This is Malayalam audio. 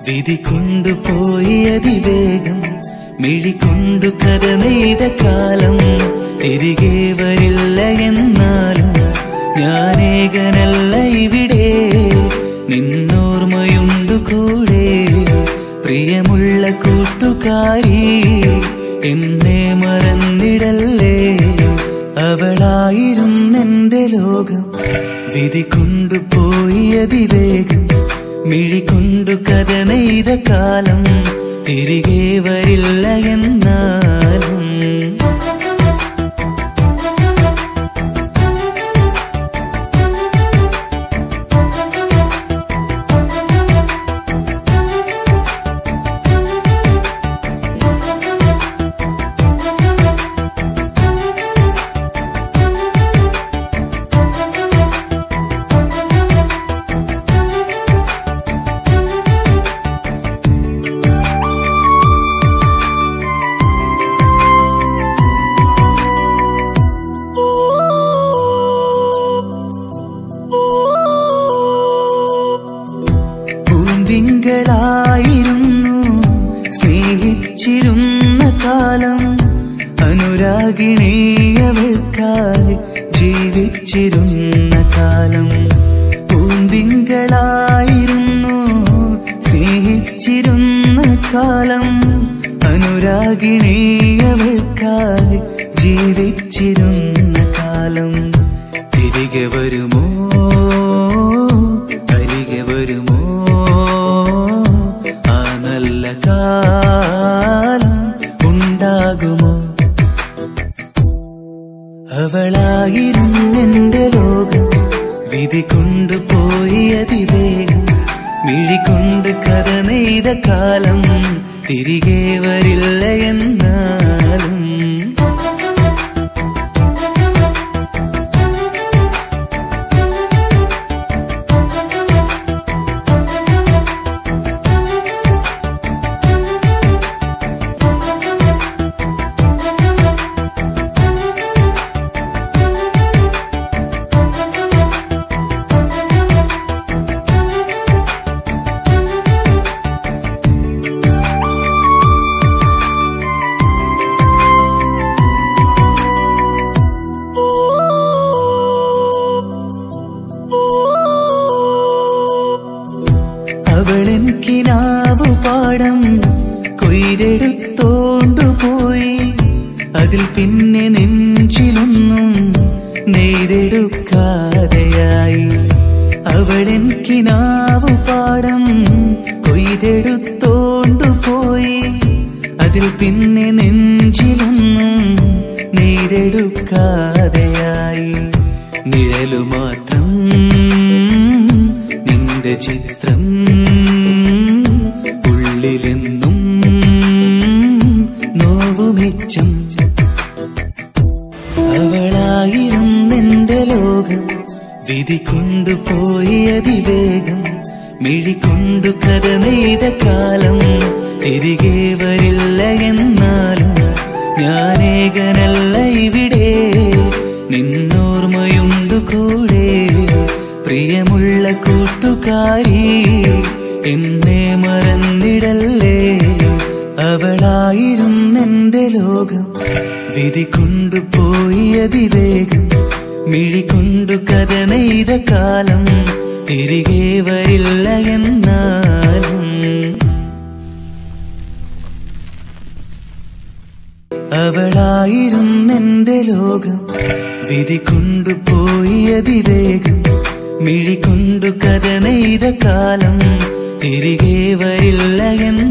വിധി കൊണ്ടുപോയി അതിവേഗം മിഴികൊണ്ടു കഥ നെയ്ത കാലം തിരികെ വരില്ല എന്നാലും ഞാനേകനല്ല ഇവിടെ നിന്നോർമ്മയുണ്ടു കൂടെ പ്രിയമുള്ള കൂട്ടുകാരി എന്നെ മറന്നിടല്ലേ അവളായിരുന്നെന്റെ ലോകം വിധി കൊണ്ടുപോയി അതിവേഗം മിഴികൊണ്ടു കഥ നെയ്ത കാലം തിരികെ വരില്ല എന്നാലും തിങ്കളായിരുന്നു സ്നേഹിച്ചിരുന്ന കാലം അനുരാഗിണിയവൾക്കായി ജീവിച്ചിരുന്ന കാലം പൂന്തിങ്കളായിരുന്നു സ്നേഹിച്ചിരുന്ന കാലം അനുരാഗിണിയവൾക്കായി ജീവിച്ചിരുന്ന കാലം തിരികെ വരുമോ അരികെ വരുമോ കാലം ഉണ്ടാകുമോ അവളായിരുന്നെന്റെ ലോകം വിധി കൊണ്ടുപോയി അതിവേഗം മിഴികൊണ്ട് കഥ നെയ്ത കാലം തിരികെ വരില്ല എന്നാലും അവളെനിക്കിനാവു പാടം കൊയ്തെടുത്തോണ്ടുപോയി അതിൽ പിന്നെ നെഞ്ചിലൊന്നും നെയ്തെടുക്കാതെയായി അവളെനിക്കിനാവു പാടം കൊയ്തെടുത്തോണ്ടുപോയി അതിൽ പിന്നെ നെഞ്ചിലൊന്നും നെയ്തെടുക്കാതെയായി നിഴലു മാത്രം നിന്റെ ചിത്രം ഉള്ളിലെന്നും നോവുമിച്ചം അവളായിരുന്നെന്റെ ലോകം വിധി കൊണ്ടുപോയി അതിവേഗം മിഴികൊണ്ടു കഥ നെയ്ത കാലം തിരികെ വരില്ല എന്നാലും ഞാനേകനല്ല ഇവിടെ നിന്നോർമ്മയുണ്ടു കൂടെ പ്രിയമുള്ള കൂട്ടുകാരി എന്നെ മറന്നിടല്ലേ അവളായിരുന്നെന്റെ ലോകം വിധി കൊണ്ടുപോയി അതിവേഗം മിഴികൊണ്ടു കഥ നെയ്ത കാലം തിരികെ വരില്ല എന്നാലും അവളായിരുന്നെന്റെ ലോകം വിധി കൊണ്ടുപോയി അതിവേഗം മിഴികൊണ്ടു കഥ നെയ്ത കാലം തിരികെ വരില്ല